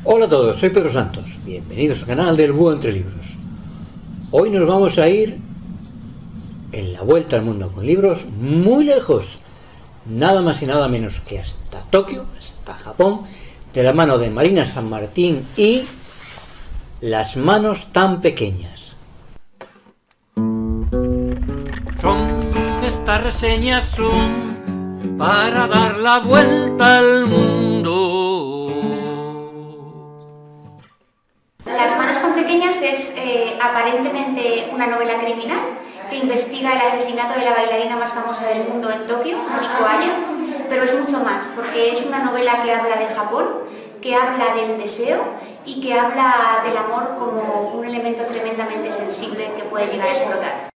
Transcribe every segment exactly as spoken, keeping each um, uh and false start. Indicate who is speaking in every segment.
Speaker 1: Hola a todos, soy Pedro Santos, bienvenidos al canal del Búho Entre Libros. Hoy nos vamos a ir en la vuelta al mundo con libros muy lejos, nada más y nada menos que hasta Tokio, hasta Japón, de la mano de Marina San Martín y Las manos tan pequeñas.
Speaker 2: Son estas reseñas son para dar la vuelta al mundo.
Speaker 3: Las manos tan pequeñas es eh, aparentemente una novela criminal que investiga el asesinato de la bailarina más famosa del mundo en Tokio, Noriko Aya, pero es mucho más, porque es una novela que habla de Japón, que habla del deseo y que habla del amor como un elemento tremendamente sensible que puede llegar a explotar.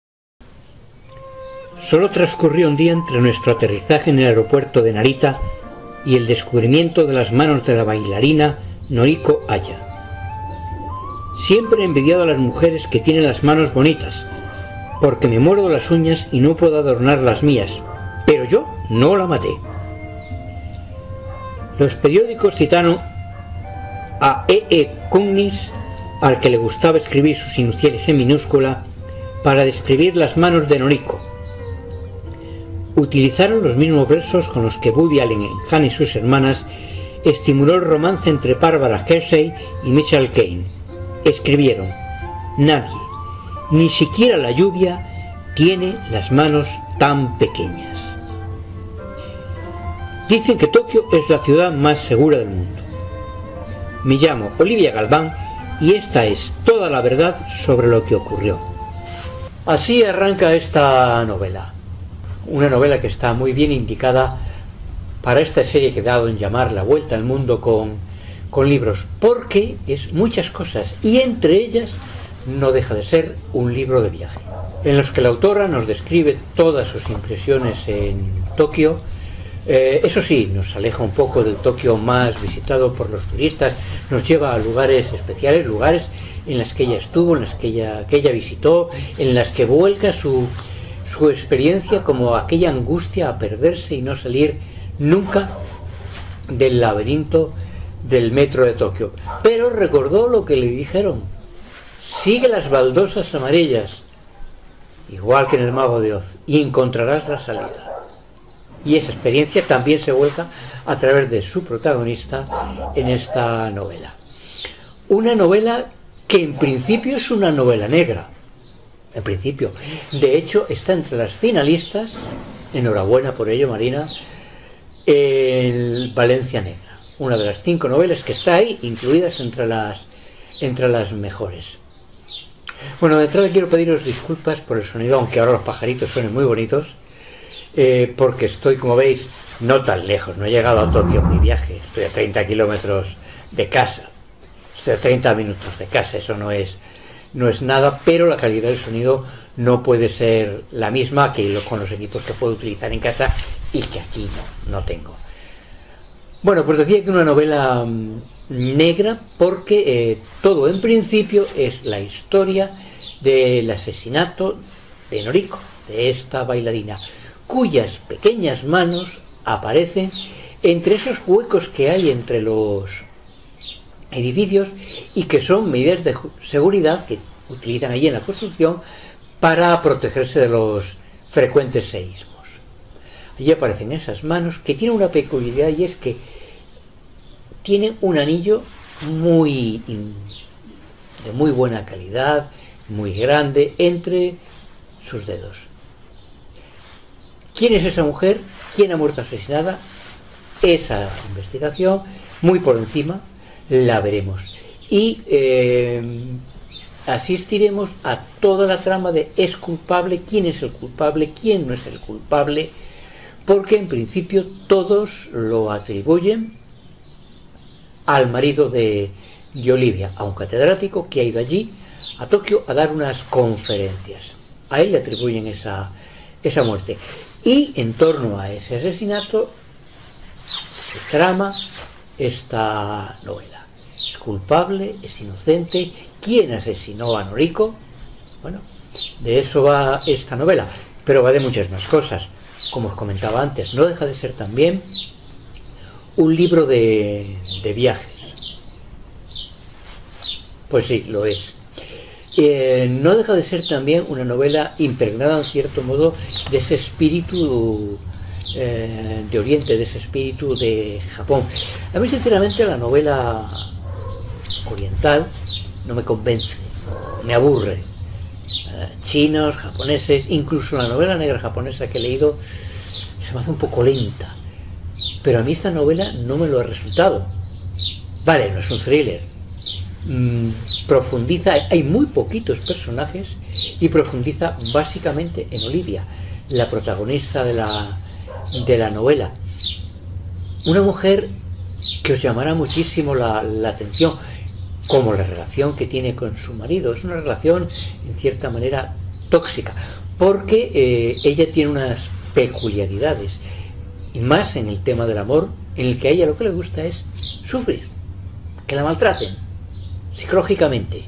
Speaker 1: Solo transcurrió un día entre nuestro aterrizaje en el aeropuerto de Narita y el descubrimiento de las manos de la bailarina Noriko Aya. Siempre he envidiado a las mujeres que tienen las manos bonitas, porque me muerdo las uñas y no puedo adornar las mías, pero yo no la maté. Los periódicos citaron a E E Cummings, al que le gustaba escribir sus iniciales en minúscula, para describir las manos de Noriko. Utilizaron los mismos versos con los que Woody Allen en Han y sus hermanas estimuló el romance entre Barbara Hershey y Michael Caine. Escribieron: nadie, ni siquiera la lluvia, tiene las manos tan pequeñas. Dicen que Tokio es la ciudad más segura del mundo. Me llamo Olivia Galván y esta es toda la verdad sobre lo que ocurrió. Así arranca esta novela. Una novela que está muy bien indicada para esta serie que he dado en llamar La Vuelta al Mundo con, con libros, porque es muchas cosas y entre ellas no deja de ser un libro de viaje, en los que la autora nos describe todas sus impresiones en Tokio. Eh, eso sí, nos aleja un poco del Tokio más visitado por los turistas, nos lleva a lugares especiales, lugares en los que ella estuvo, en los que ella, que ella visitó, en las que vuelca su, su experiencia como aquella angustia a perderse y no salir nunca del laberinto del metro de Tokio. Pero recordó lo que le dijeron: sigue las baldosas amarillas, igual que en el Mago de Oz, y encontrarás la salida. Y esa experiencia también se vuelca a través de su protagonista en esta novela. Una novela que en principio es una novela negra. En principio. De hecho, está entre las finalistas, enhorabuena por ello, Marina, en Valencia Negra. Una de las cinco novelas que está ahí, incluidas entre las, entre las mejores. Bueno, de entrada quiero pediros disculpas por el sonido, aunque ahora los pajaritos suenen muy bonitos, eh, porque estoy, como veis, no tan lejos, no he llegado a Tokio en mi viaje, estoy a treinta kilómetros de casa, estoy a treinta minutos de casa, eso no es, no es nada, pero la calidad del sonido no puede ser la misma que con los equipos que puedo utilizar en casa y que aquí no, no tengo. Bueno, pues decía que una novela mmm, negra porque eh, todo en principio es la historia del asesinato de Noriko, de esta bailarina, cuyas pequeñas manos aparecen entre esos huecos que hay entre los edificios y que son medidas de seguridad que utilizan allí en la construcción para protegerse de los frecuentes seísmos. Allí aparecen esas manos que tienen una peculiaridad, y es que tienen un anillo muy de muy buena calidad, muy grande, entre sus dedos. ¿Quién es esa mujer? ¿Quién ha muerto asesinada? Esa investigación, muy por encima, la veremos. Y eh, asistiremos a toda la trama de ¿es culpable? ¿Quién es el culpable? ¿Quién no es el culpable? Porque en principio todos lo atribuyen al marido de, de Olivia, a un catedrático que ha ido allí a Tokio a dar unas conferencias. A él le atribuyen esa, esa muerte. Y en torno a ese asesinato se trama esta novela. ¿Es culpable? ¿Es inocente? ¿Quién asesinó a Noriko? Bueno, de eso va esta novela, pero va de muchas más cosas. Como os comentaba antes, no deja de ser también un libro de, de viajes. Pues sí, lo es. Eh, no deja de ser también una novela impregnada en cierto modo de ese espíritu eh, de Oriente, de ese espíritu de Japón. A mí sinceramente la novela oriental no me convence, me aburre. Eh, chinos, japoneses, incluso la novela negra japonesa que he leído se me hace un poco lenta, pero a mí esta novela no me lo ha resultado. Vale, no es un thriller, mm, profundiza, hay muy poquitos personajes y profundiza básicamente en Olivia, la protagonista de la, de la novela. Una mujer que os llamará muchísimo la, la atención, como la relación que tiene con su marido. Es una relación en cierta manera tóxica, porque eh, ella tiene unas peculiaridades, y más en el tema del amor, en el que a ella lo que le gusta es sufrir, que la maltraten psicológicamente.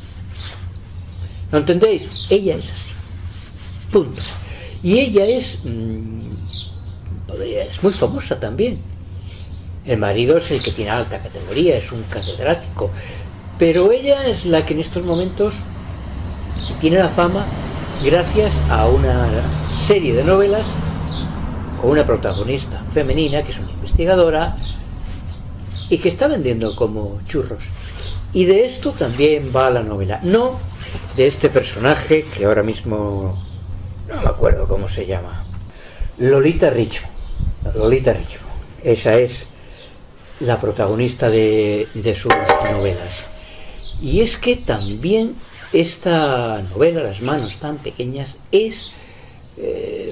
Speaker 1: ¿Lo entendéis? Ella es así, punto. Y ella es mmm, es muy famosa también. El marido es el que tiene alta categoría, es un catedrático, pero ella es la que en estos momentos tiene la fama gracias a una serie de novelas con una protagonista femenina que es una investigadora y que está vendiendo como churros. Y de esto también va la novela, no de este personaje que ahora mismo no me acuerdo cómo se llama, Lolita Richmond. Lolita Richmond, esa es la protagonista de, de sus novelas. Y es que también esta novela, Las manos tan pequeñas, es eh,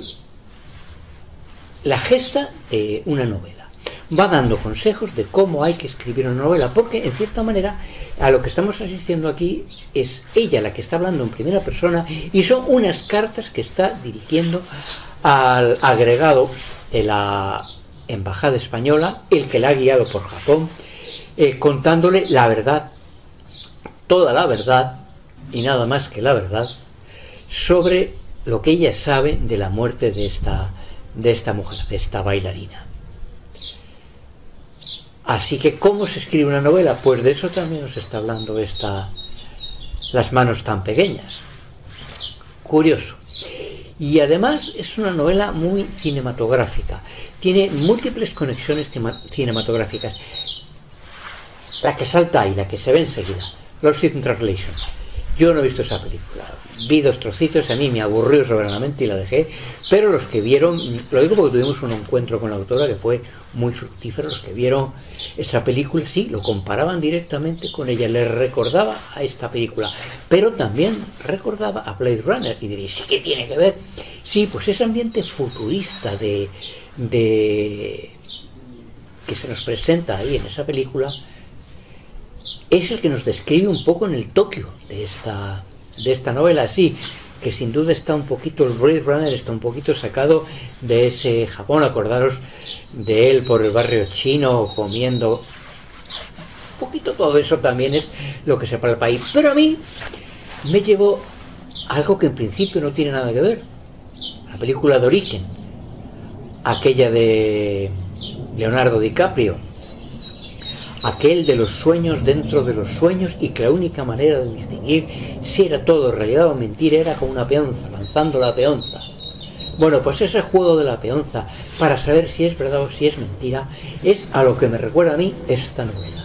Speaker 1: la gesta de una novela. Va dando consejos de cómo hay que escribir una novela, porque en cierta manera a lo que estamos asistiendo aquí es ella la que está hablando en primera persona y son unas cartas que está dirigiendo al agregado de la embajada española, el que la ha guiado por Japón, eh, contándole la verdad, toda la verdad y nada más que la verdad sobre lo que ella sabe de la muerte de esta, de esta mujer, de esta bailarina. Así que, ¿cómo se escribe una novela? Pues de eso también nos está hablando esta Las manos tan pequeñas. Curioso. Y además es una novela muy cinematográfica. Tiene múltiples conexiones cinematográficas. La que salta ahí, la que se ve enseguida, Lost in Translation. Yo no he visto esa película. Vi dos trocitos, a mí me aburrió soberanamente y la dejé, pero los que vieron, lo digo porque tuvimos un encuentro con la autora que fue muy fructífero, los que vieron esa película, sí, lo comparaban directamente con ella, les recordaba a esta película, pero también recordaba a Blade Runner, y diréis, ¿sí qué tiene que ver? Sí, pues ese ambiente futurista de, de que se nos presenta ahí en esa película es el que nos describe un poco en el Tokio de esta, de esta novela, sí, que sin duda está un poquito, el Blade Runner está un poquito sacado de ese Japón. Acordaros de él por el barrio chino comiendo, un poquito todo eso también es lo que separa el país, pero a mí me llevó algo que en principio no tiene nada que ver, la película de Origen, aquella de Leonardo DiCaprio, aquel de los sueños dentro de los sueños, y que la única manera de distinguir si era todo realidad o mentira era con una peonza, lanzando la peonza. Bueno, pues ese juego de la peonza para saber si es verdad o si es mentira es a lo que me recuerda a mí esta novela,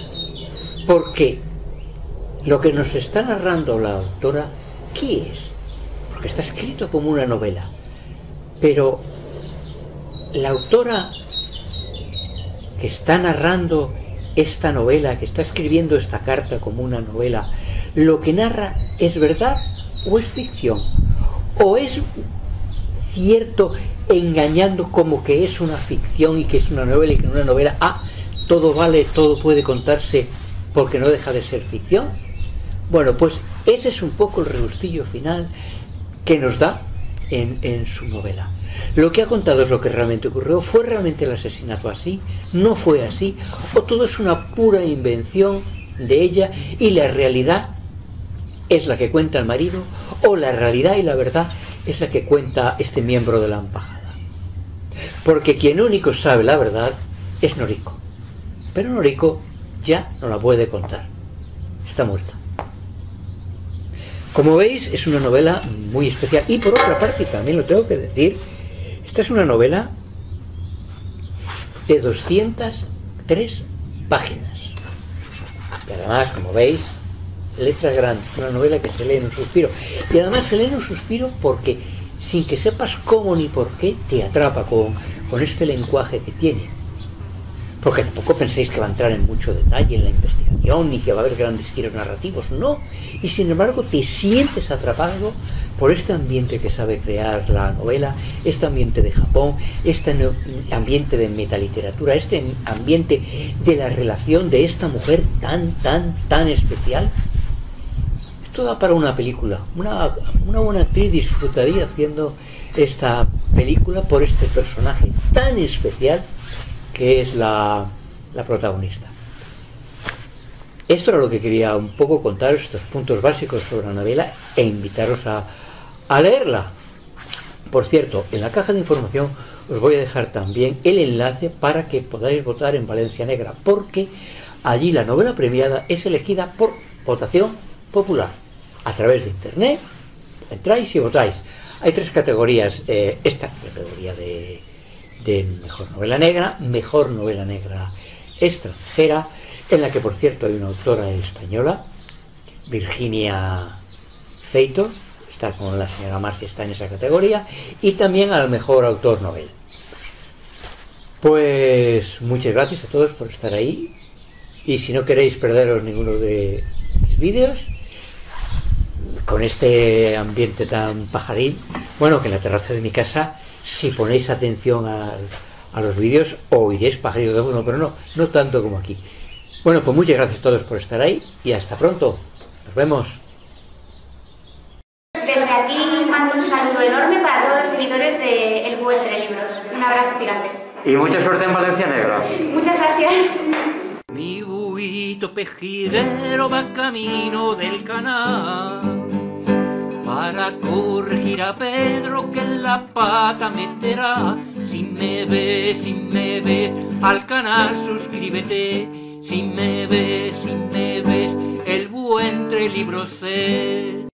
Speaker 1: porque lo que nos está narrando la autora, ¿qué es? Porque está escrito como una novela, pero la autora que está narrando esta novela, que está escribiendo esta carta como una novela, lo que narra es verdad o es ficción, o es cierto engañando como que es una ficción y que es una novela, y que en una novela ah, todo vale, todo puede contarse porque no deja de ser ficción. Bueno, pues ese es un poco el regustillo final que nos da en, en su novela. Lo que ha contado es lo que realmente ocurrió. ¿Fue realmente el asesinato así? ¿No fue así? ¿O todo es una pura invención de ella y la realidad es la que cuenta el marido? ¿O la realidad y la verdad es la que cuenta este miembro de la embajada? Porque quien único sabe la verdad es Noriko, pero Noriko ya no la puede contar. está muerta. Como veis, es una novela muy especial. Y por otra parte, también lo tengo que decir, esta es una novela de doscientas tres páginas. Y además, como veis, letras grandes, una novela que se lee en un suspiro. Y además se lee en un suspiro porque, sin que sepas cómo ni por qué, te atrapa con, con este lenguaje que tiene. Porque tampoco penséis que va a entrar en mucho detalle en la investigación, ni que va a haber grandes giros narrativos, no. Y sin embargo te sientes atrapado por este ambiente que sabe crear la novela, este ambiente de Japón, este ambiente de metaliteratura, este ambiente de la relación de esta mujer tan, tan, tan especial. Esto da para una película. Una, una buena actriz disfrutaría haciendo esta película por este personaje tan especial que es la, la protagonista. Esto era lo que quería un poco contaros, estos puntos básicos sobre la novela, e invitaros a, a leerla. Por cierto, en la caja de información os voy a dejar también el enlace para que podáis votar en Valencia Negra, porque allí la novela premiada es elegida por votación popular. A través de internet, entráis y votáis. Hay tres categorías, eh, esta categoría de... de mejor novela negra, mejor novela negra extranjera, en la que por cierto hay una autora española, Virginia Feito, está con la señora Marci, está en esa categoría, y también al mejor autor novel. Pues muchas gracias a todos por estar ahí, y si no queréis perderos ninguno de mis vídeos, con este ambiente tan pajarín, bueno, que en la terraza de mi casa, si ponéis atención a, a los vídeos, oiréis pajaritos de fondo, pero no, no tanto como aquí. Bueno, pues muchas gracias a todos por estar ahí y hasta pronto. Nos vemos.
Speaker 3: Desde aquí mando un saludo enorme para todos los seguidores de El Búho entre Libros. Un abrazo gigante.
Speaker 4: Y mucha suerte en Valencia Negra.
Speaker 3: Muchas gracias.
Speaker 2: Mi buito pejiguero va camino del canal para corregir a Pedro que en la pata meterá. Si me ves, si me ves, al canal suscríbete. Si me ves, si me ves, el búho entre libros es.